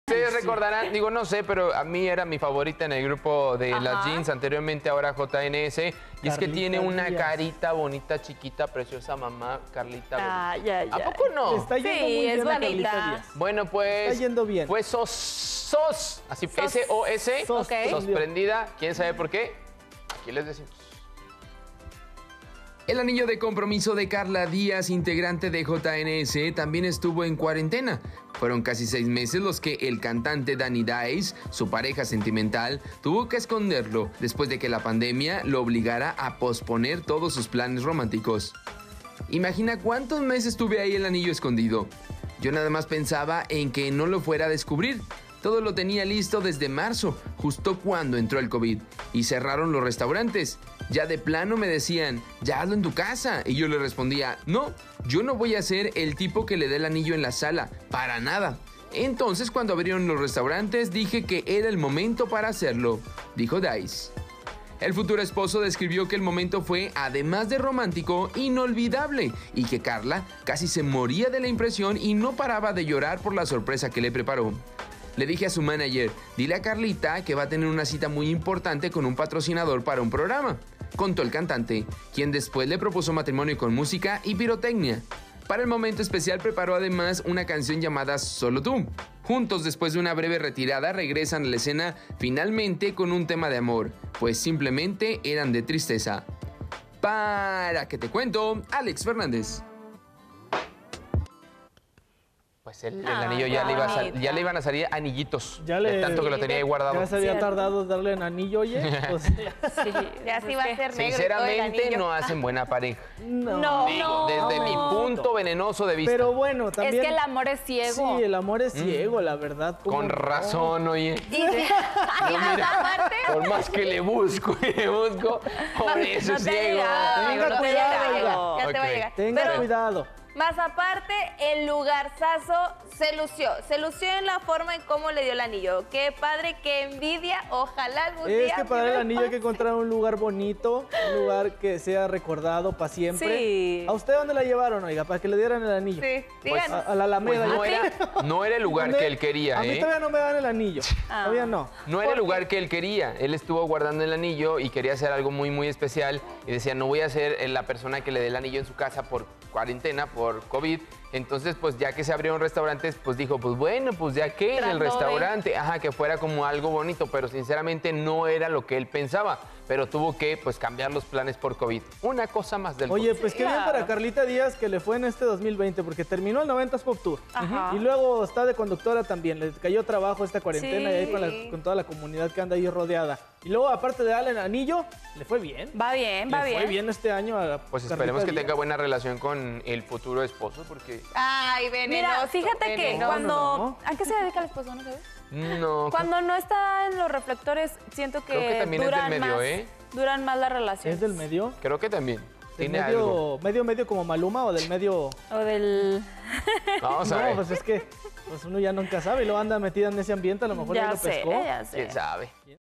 Ustedes recordarán, digo, no sé, pero a mí era mi favorita en el grupo de las Jeans, anteriormente ahora JNS. Y Carlita, es que tiene una carita bonita, chiquita, preciosa mamá, Carlita. Ya. ¿A poco no? Está yendo muy bien, es bonita. Carlita Díaz. Bueno, pues... Está yendo bien. Pues sos. Así, S-O-S, sos prendida. ¿Quién sabe por qué? Aquí les decimos. El anillo de compromiso de Carla Díaz, integrante de JNS, también estuvo en cuarentena. Fueron casi 6 meses los que el cantante Danny Dice, su pareja sentimental, tuvo que esconderlo después de que la pandemia lo obligara a posponer todos sus planes románticos. Imagina cuántos meses tuve ahí el anillo escondido. Yo nada más pensaba en que no lo fuera a descubrir. Todo lo tenía listo desde marzo, justo cuando entró el COVID, y cerraron los restaurantes. Ya de plano me decían, ya hazlo en tu casa. Y yo le respondía, no, yo no voy a ser el tipo que le dé el anillo en la sala, para nada. Entonces, cuando abrieron los restaurantes, dije que era el momento para hacerlo, dijo Dice. El futuro esposo describió que el momento fue, además de romántico, inolvidable, y que Carla casi se moría de la impresión y no paraba de llorar por la sorpresa que le preparó. Le dije a su manager, dile a Carlita que va a tener una cita muy importante con un patrocinador para un programa, contó el cantante, quien después le propuso matrimonio con música y pirotecnia. Para el momento especial preparó además una canción llamada Solo tú. Juntos, después de una breve retirada, regresan a la escena finalmente con un tema de amor, pues simplemente eran de tristeza. Para que te cuento, Alex Fernández. Pues el anillo ya le iban a salir anillitos. De tanto que lo tenía ahí guardado. Ya se había tardado darle en anillo, oye. Pues, Sí, ya sí va a ser negro. Sinceramente, no hacen buena pareja. No. Desde mi punto venenoso de vista. pero bueno, también... Es que el amor es ciego. Sí, el amor es ciego, la verdad. Con razón, oye. Y más aparte... Por más que le busco, por eso es ciego. Tenga cuidado, ya te va a llegar. Tenga cuidado. Más aparte, el lugarzazo se lució en la forma en cómo le dio el anillo. Qué padre, qué envidia, ojalá algún día... Es que para el anillo hay que encontrar un lugar bonito, un lugar que sea recordado para siempre. Sí. ¿A usted dónde la llevaron, oiga, para que le dieran el anillo? Sí, Pues, díganos. A la Alameda. no era el lugar que él quería, A mí todavía no me dan el anillo, todavía no. No era el lugar que él quería. Él estuvo guardando el anillo y quería hacer algo muy, muy especial. Y decía, no voy a ser la persona que le dé el anillo en su casa por cuarentena, por COVID. Entonces, pues ya que se abrieron restaurantes, pues dijo, pues bueno, pues ya que en el restaurante, que fuera como algo bonito, pero sinceramente no era lo que él pensaba. Pero tuvo que, pues, cambiar los planes por COVID. Una cosa más del Oye, pues qué bien para Carlita Díaz que le fue en este 2020, porque terminó el 90s Pop Tour. Y luego está de conductora también, le cayó trabajo esta cuarentena y ahí con toda la comunidad que anda ahí rodeada. Y luego, aparte de darle el anillo, le fue bien. Va bien, va bien. Le fue bien este año a Pues esperemos que tenga buena relación con el futuro esposo, porque... Ay, venenoso. Mira, fíjate que cuando... ¿A qué se dedica el esposo, no sabes? No. Cuando no está en los reflectores, siento que, creo que también duran es del medio, más, duran más las relaciones. ¿Es del medio? Creo que también. Tiene medio, algo. medio como Maluma o del medio... O del... Vamos a ver. No, pues es que uno ya nunca sabe y lo anda metida en ese ambiente, a lo mejor ya lo pescó. Ya sé. ¿Quién sabe?